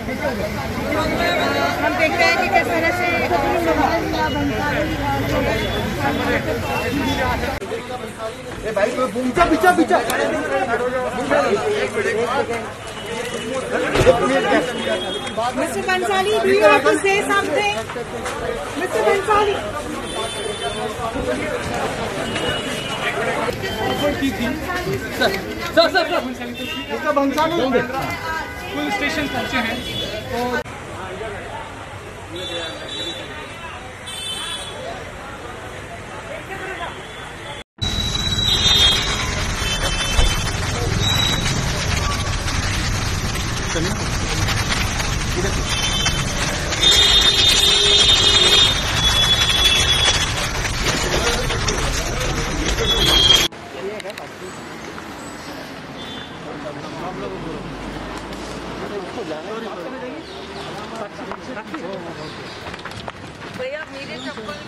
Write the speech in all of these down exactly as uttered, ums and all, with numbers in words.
हम देख रहे हैं कि किस तरह से पीछा पीछा पीछा mister Bhansali, do you have to say something? Mister Bhansali, sir sir sir mister Bhansali police station पहुंचे हैं तो भैया मेरे चप्पल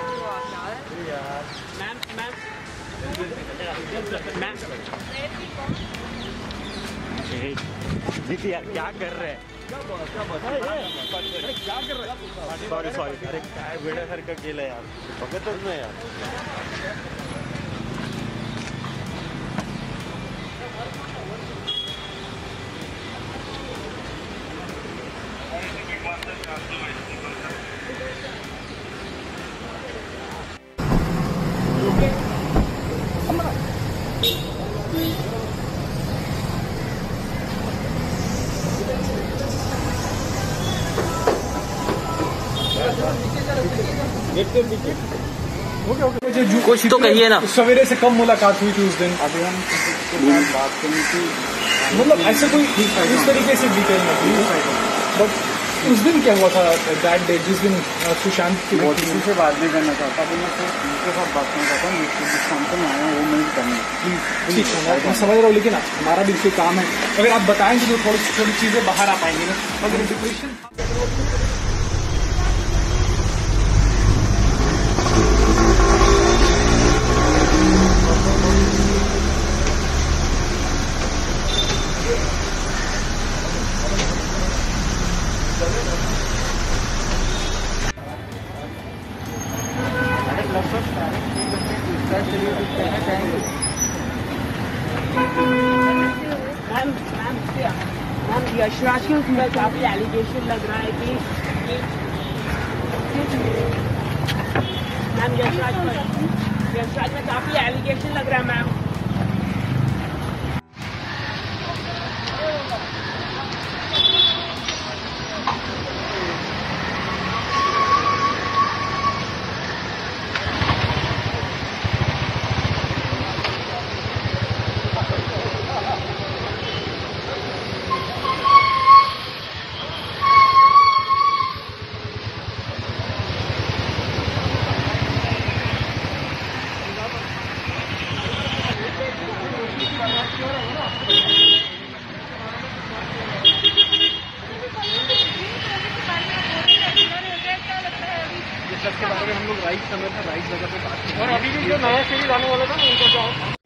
मैम मैम मैम दीदी यार क्या कर रहे हैं? क्या कर रहे हैं? सॉरी सॉरी अरे काय वेड्यासारखं केलं यार, बघतच नाही यार. कुछ तो कहिए ना. सवेरे से कम मुलाकात हुई थी उस दिन. अभी हम बात करनी थी, मतलब ऐसे कोई इस तरीके से डिटेल में थी. बट उस दिन क्या हुआ था दैट डे जिस दिन सुशांत की किसी से बात नहीं करना चाहता तो मैं सिर्फ उनके साथ बात करना चाहता हूँ. जिस काम को मैं आया वो मैं करनी ठीक है. मैं समझ रहा हूँ लेकिन हमारा भी कोई काम है. अगर आप बताएंगे तो थोड़ी थोड़ी चीज़ें बाहर आ पाएंगी ना. अगर depression ma'am ma'am ma'am Yashraj के उसमें काफी एलिगेशन लग रहा है कि मैम यशराज पर यशराज में काफी एलिगेशन लग रहा है मैम. के बारे में हम लोग राइट समय पर राइट जगह पे बात. और अभी भी जो नया सीरीज आने वाला था ना उनका